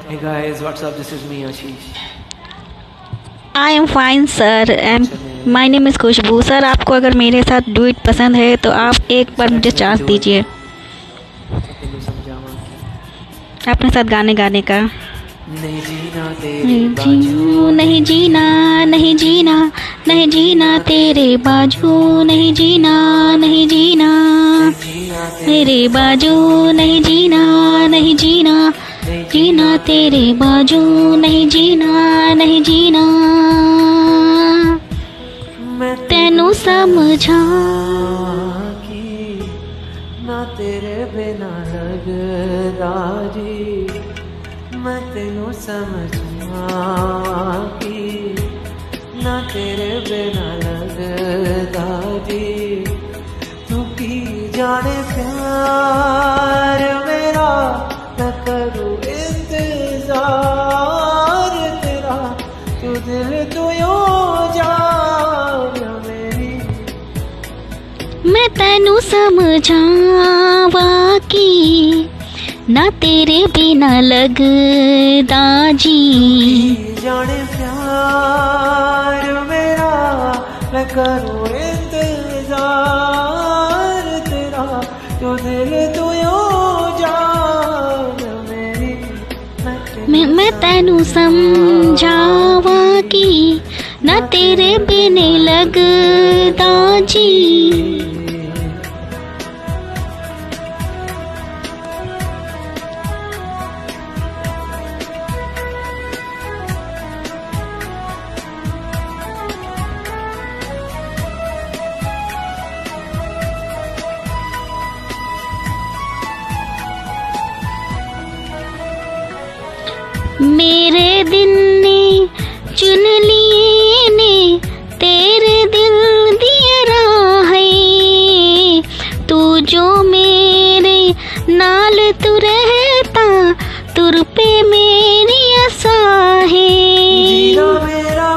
Hey guys, what's up? This is me, Ashish. I am fine sir and my name is Khushboo. Sir आपको अगर मेरे साथ duet पसंद है तो आप एक बार मुझे चांस दीजिए अपने साथ गाने गाने का। नहीं जीना नहीं जीना नहीं जीना नहीं जीना तेरे बाजू नहीं जीना नहीं जीना तेरे बाजू नहीं जीना नहीं जीना जीना तेरे बाजू नहीं जीना नहीं जीना तेनू समझा कि ना तेरे बिना लगदा जी, मैं तेनू समझा कि ना तेरे बिना लगदा जी। तू की जाने प्यार मेरा, मैं करूँ इंतजार तेरा, तू दिल तू यूं जान मेरी। मैं तेनू समझावा कि ना तेरे बिना लगदा जी। जाने प्यार मेरा, मैं करूँ इंतजार तेरा, तू दिल तू यूं जान मेरी। मैं तेनू समझावा कि ना तेरे बिना लगदा जी। मेरे दिल ने चुन लिए ने तेरे दिल दिया राहें, तू जो मेरे नाल तू रहता तुर पे मेरी आसा है। जीना मेरा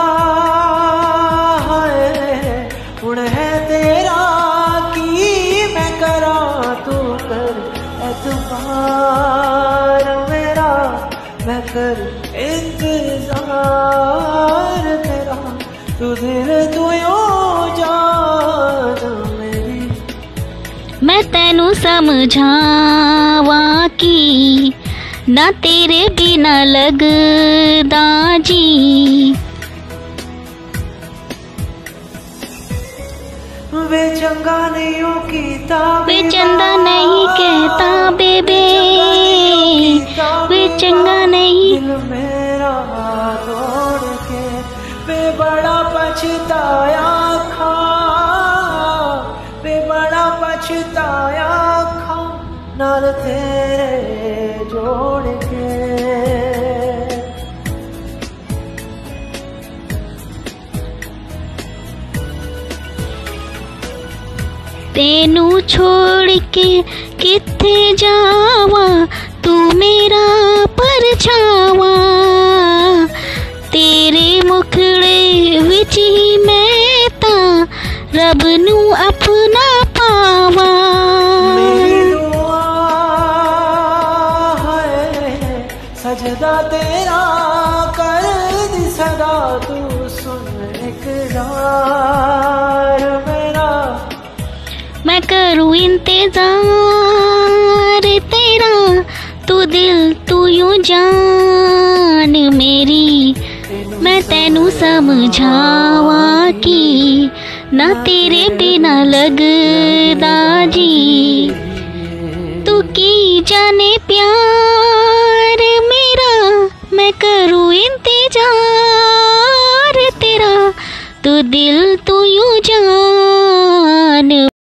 है हुण है तेरा की मैं करा, तू कर एतबार मेरा, मैं कर इंतजार तेरा, तू दिल तू यूं जान मेरी। मैं तेनू समझावा कि ना तेरे बिना लगदा जी। वे चंगा नहीं हो कीता, वे चंदा नहीं कहता बेबे, वे चंगा नहीं। दिल मेरा तोड़ के वे बड़ा पछताया खा, वे बड़ा पछताया खा नाल तेरे जोड़ के। तेनू छोड़ के किथे जावा, तू मेरा परछावा, तेरे मुखड़े विच ही मैं तां रब नू अपना पावा। मेरी दुआ है सजदा तेरा कर दी सदा, तू सुन इकरार मेरा। मैं करूँ इंतजार तेरा, तू दिल तू यूं जान मेरी। मैं तेनू समझावा कि ना तेरे बिना लगदा जी। तू की जाने प्यार मेरा, मैं करूँ इंतजार तेरा, तू दिल तू यूं जान